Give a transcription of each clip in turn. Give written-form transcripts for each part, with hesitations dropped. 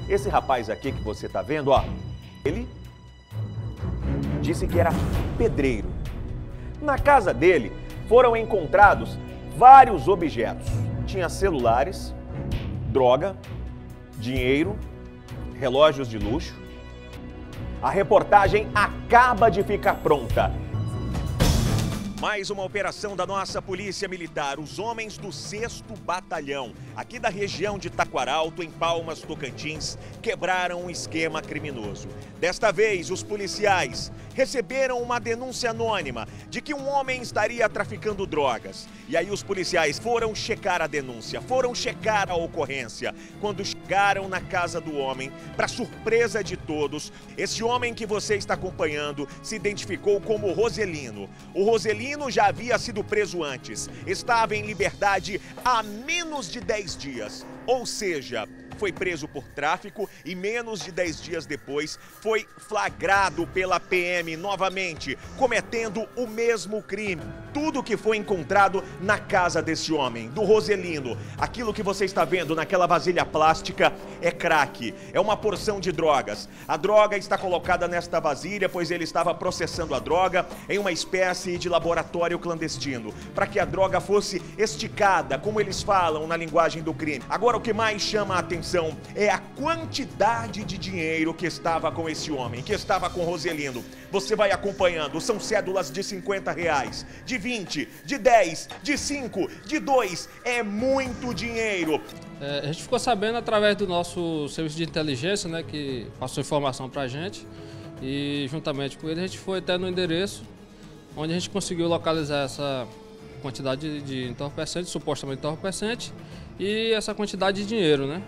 Esse rapaz aqui que você tá vendo, ó, ele disse que era pedreiro. Na casa dele foram encontrados vários objetos. Tinha celulares, droga, dinheiro, relógios de luxo. A reportagem acaba de ficar pronta. Mais uma operação da nossa Polícia Militar, os homens do 6º Batalhão, aqui da região de Taquaralto, em Palmas, Tocantins, quebraram um esquema criminoso. Desta vez, os policiais receberam uma denúncia anônima de que um homem estaria traficando drogas. E aí os policiais foram checar a denúncia, foram checar a ocorrência. Quando chegaram na casa do homem, para surpresa de todos, esse homem que você está acompanhando se identificou como Roselino. O Roselino já havia sido preso antes, estava em liberdade há menos de 10 dias, ou seja, foi preso por tráfico e menos de 10 dias depois foi flagrado pela PM novamente, cometendo o mesmo crime. Tudo que foi encontrado na casa desse homem, do Roselino, aquilo que você está vendo naquela vasilha plástica é crack, é uma porção de drogas. A droga está colocada nesta vasilha, pois ele estava processando a droga em uma espécie de laboratório clandestino, para que a droga fosse esticada, como eles falam na linguagem do crime. Agora, o que mais chama a atenção é a quantidade de dinheiro que estava com esse homem, que estava com Roselino. Você vai acompanhando, são cédulas de R$50, de 20, de 10, de 5, de 2, é muito dinheiro. A gente ficou sabendo através do nosso serviço de inteligência, né, que passou informação pra gente, e juntamente com ele a gente foi até no endereço, onde a gente conseguiu localizar essa quantidade de entorpecente, supostamente entorpecente, e essa quantidade de dinheiro, né?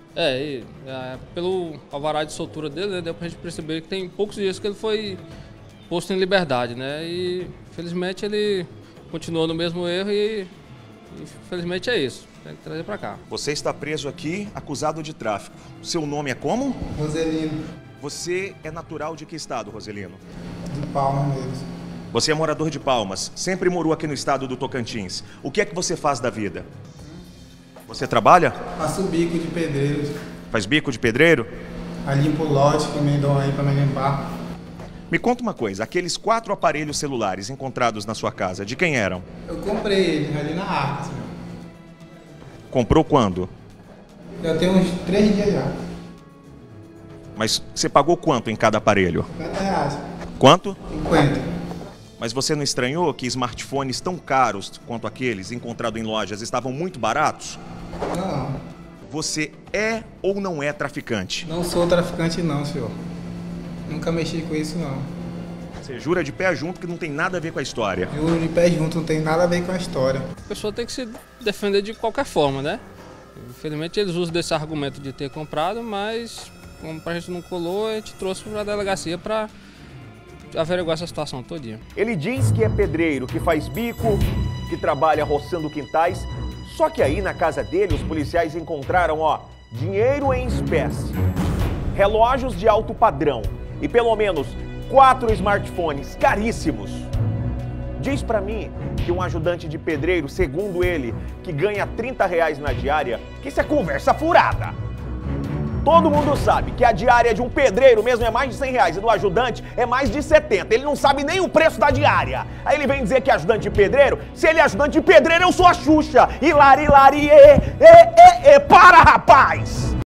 Pelo alvará de soltura dele, né, deu pra gente perceber que tem poucos dias que ele foi posto em liberdade, né? E felizmente ele continuou no mesmo erro e infelizmente é isso. Tem que trazer pra cá. Você está preso aqui, acusado de tráfico. Seu nome é como? Roselino. Você é natural de que estado, Roselino? De Palmas mesmo. Você é morador de Palmas, sempre morou aqui no estado do Tocantins. O que é que você faz da vida? Você trabalha? Faço bico de pedreiro. Faz bico de pedreiro? Aí limpo o lote que me dão aí pra me limpar. Me conta uma coisa, aqueles 4 aparelhos celulares encontrados na sua casa, de quem eram? Eu comprei eles ali na Arcas, meu. Comprou quando? Já tem uns 3 dias já. Mas você pagou quanto em cada aparelho? R$50. Quanto? 50. Mas você não estranhou que smartphones tão caros quanto aqueles encontrados em lojas estavam muito baratos? Não. Você é ou não é traficante? Não sou traficante não, senhor. Nunca mexi com isso não. Você jura de pé junto que não tem nada a ver com a história? Juro de pé junto, não tem nada a ver com a história. A pessoa tem que se defender de qualquer forma, né? Infelizmente eles usam desse argumento de ter comprado, mas como a gente não colou, a gente trouxe para a delegacia para averiguar essa situação todinha. Ele diz que é pedreiro, que faz bico, que trabalha roçando quintais. Só que aí na casa dele os policiais encontraram, ó, dinheiro em espécie, relógios de alto padrão e pelo menos 4 smartphones caríssimos. Diz pra mim que um ajudante de pedreiro, segundo ele, que ganha R$30 na diária, que isso é conversa furada. Todo mundo sabe que a diária de um pedreiro mesmo é mais de R$100 e do ajudante é mais de 70. Ele não sabe nem o preço da diária. Aí ele vem dizer que é ajudante de pedreiro. Se ele é ajudante de pedreiro, eu sou a Xuxa. Hilari, hilari, para, rapaz!